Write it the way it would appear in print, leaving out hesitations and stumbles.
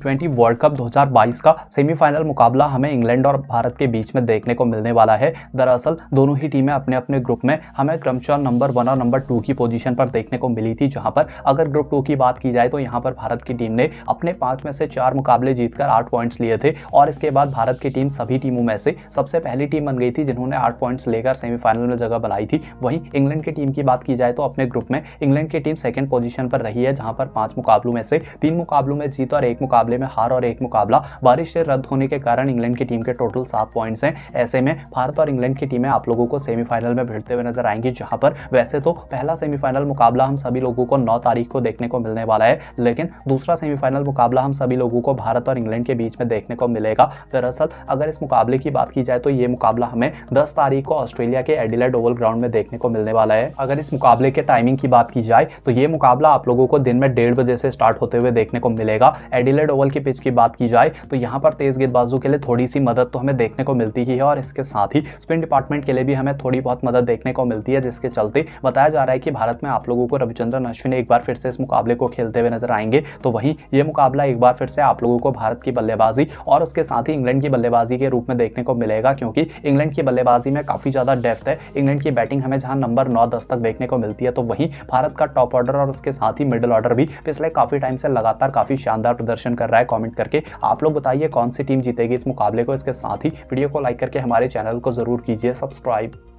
T20 world cup 2022 का semifinal मुकाबला हमें इंग्लैंड और भारत के बीच में देखने को मिलने वाला है। दरअसल दोनों ही टीमें अपने अपने ग्रुप में हमें क्रमशः नंबर 1 और नंबर 2 की पोजीशन पर देखने को मिली थी, जहां पर अगर ग्रुप 2 की बात की जाए तो यहां पर भारत की टीम ने अपने 5 में से 4 मुकाबले जीतकर 8 पॉइंट्स लिए थे और इसके बाद भारत की टीम सभी टीमों में से सबसे पहली टीम बन गई थी जिन्होंने 8 पॉइंट्स लेकर सेमीफाइनल में जगह बनाई थी। वहीं इंग्लैंड की टीम की बात की जाए तो अपने ग्रुप में इंग्लैंड की टीम सेकंड पोजीशन पर रही है, जहां पर 5 मुकाबलों में से 3 मुकाबलों में जीत और 1 मुकाबले में हार और 1 मुकाबला बारिश से रद्द होने के कारण इंग्लैंड की टीम के टोटल 7 पॉइंट्स हैं। ऐसे में भारत और इंग्लैंड की टीमें आप लोगों को सेमीफाइनल में भिड़ते हुए नजर आएंगी, जहां पर वैसे तो पहला सेमीफाइनल मुकाबला हम सभी लोगों को 9 तारीख को देखने को मिलने वाला है, लेकिन दूसरा सेमीफाइनल मुकाबला हम सभी लोगों को भारत और इंग्लैंड के बीच में देखने को मिलेगा। दरअसल अगर इस मुकाबले की बात की जाए तो ये मुकाबला हमें 10 तारीख को ऑस्ट्रेलिया के एडिलेड ओवल ग्राउंड में देखने को मिलने वाला है। अगर इस मुकाबले के टाइमिंग की बात की जाए तो ये मुकाबला आप लोगों को दिन में 1:30 बजे से स्टार्ट होते हुए देखने को मिलेगा। एडिलेड ओवल की पिच की बात की जाए तो यहाँ पर तेज गेंदबाजों के लिए थोड़ी सी मदद तो हमें देखने को मिलती ही है और इसके साथ ही स्पिन डिपार्टमेंट के लिए भी हमें थोड़ी बहुत मदद देखने को मिलती है, जिसके चलते बताया जा रहा है कि भारत में आप लोगों को रविचंद्रन अश्विन एक बार फिर से इस मुकाबले को खेलते हुए नजर आएंगे। तो वहीं ये मुकाबला एक बार फिर से आप लोगों को भारत की बल्लेबाजी और उसके साथ ही इंग्लैंड की बल्लेबाजी के रूप में देखने को मिलेगा, क्योंकि इंग्लैंड की बल्लेबाजी में काफी ज्यादा डेप्थ है। इंग्लैंड की बैटिंग हमें जहां नंबर 9-10 तक देखने को मिलती है, तो वहीं भारत का टॉप ऑर्डर और उसके साथ ही मिडिल ऑर्डर भी पिछले काफी टाइम से लगातार काफी शानदार प्रदर्शन कर रहा है। कमेंट करके आप लोग बताइए कौन सी टीम जीतेगी इस मुकाबले को। इसके साथ ही वीडियो को लाइक करके हमारे चैनल को जरूर कीजिए सब्सक्राइब।